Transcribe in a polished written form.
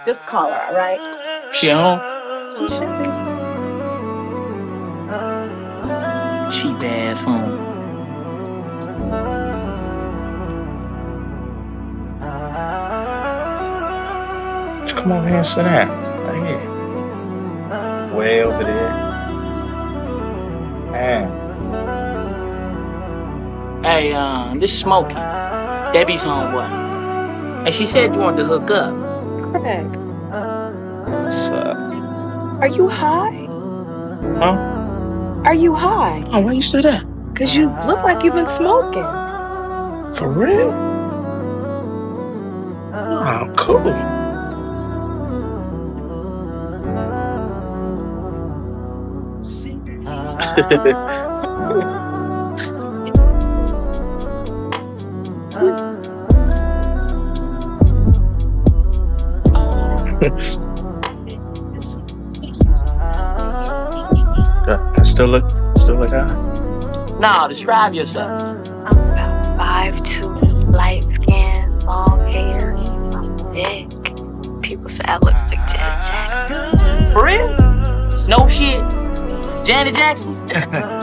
Just call her, all right? She at home? She should be. Cheap ass home. Come over here and sit down. Right here. Way over there. Hey, this is Smokey. Debbie's homeboy. And she said you wanted to hook up. Craig, What's up? are you high? Huh? Are you high? Oh, why you say that? Because you look like you've been smoking. For real? Oh, cool. I still look high? Nah, describe yourself. I'm about 5'2", light skin, long hair, I'm big. People say I look like Janet Jackson. For real? Snow shit? Janet Jackson?